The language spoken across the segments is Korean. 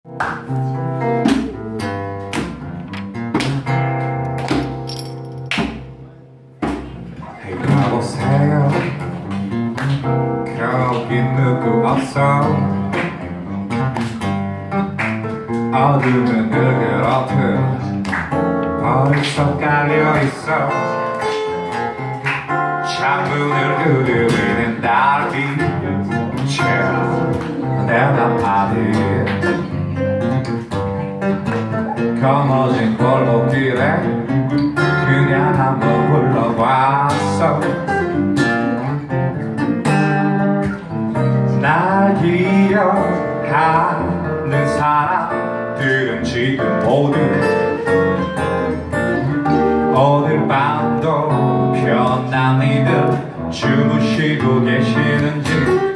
여보세요, 거기 누구 없어? 어둠은 그렇듯 벌써 깔려있어. 창문을 두드리는 달빛 대답하듯 거머진 골목길에 그냥 한번 불러봤어. 날 기억하는 사람들은 지금 모두 오늘 밤도 편안히들 주무시고 계시는지.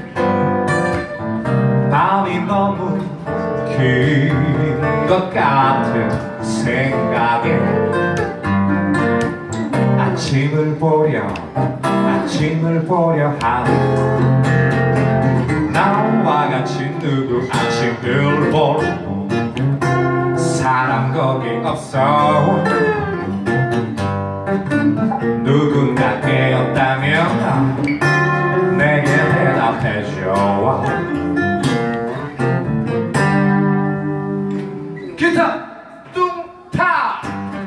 밤이 너무 긴 것 같은 생각에 아침을 보려 하는 나와 같이 누구 아침을 볼 사람 거기 없어. 누군가 깨었다면 내게 대답해줘. 기타 뚱타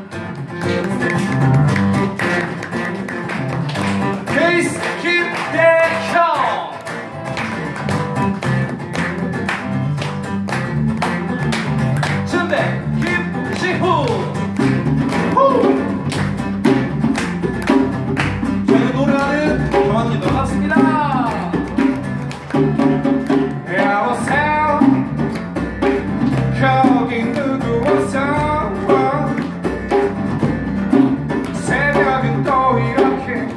베이스 김대형 준대 김지후 저는 노래하는 경환님 반갑습니다. 여보세요, 거기 누구 없어? 새벽은 또 이렇게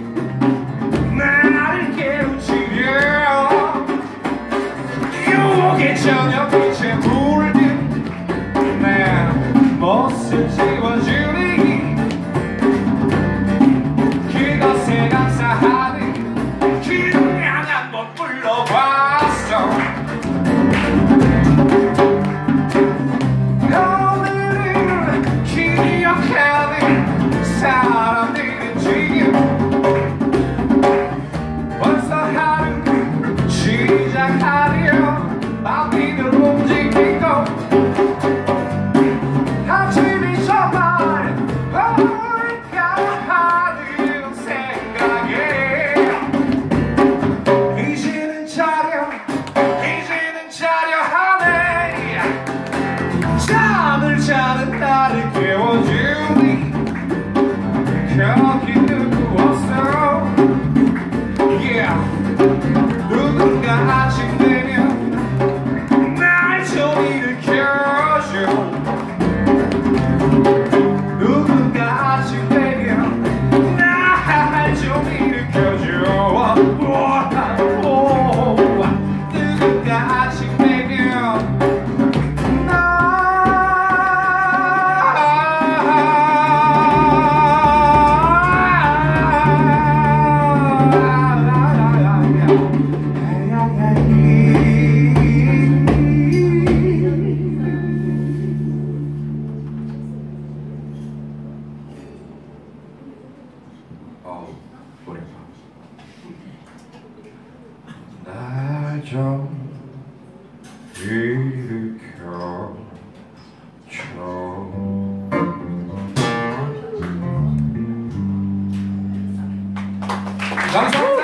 나를 깨우치려. 유혹의 저녁 빛에 물든 내 모습 지워주니 그것에 감사하는 그냥 한번 불러봤어. 오늘은 기억하는 사람들은 지금 벌써 하루 시작하려 마음을 움직이고 아침이 정말 뭘까 하는 생각에 이제는 차려 하네. 잠을 자는 나를 깨워주니 거기 누구 없어. Yeah. 누군가 아침 되면 날 좀 일으켜줘. 누군가 아침 되면 날 좀 일으켜줘. 누군가 아침 되면 날 좀 일으켜줘. 감사합니다.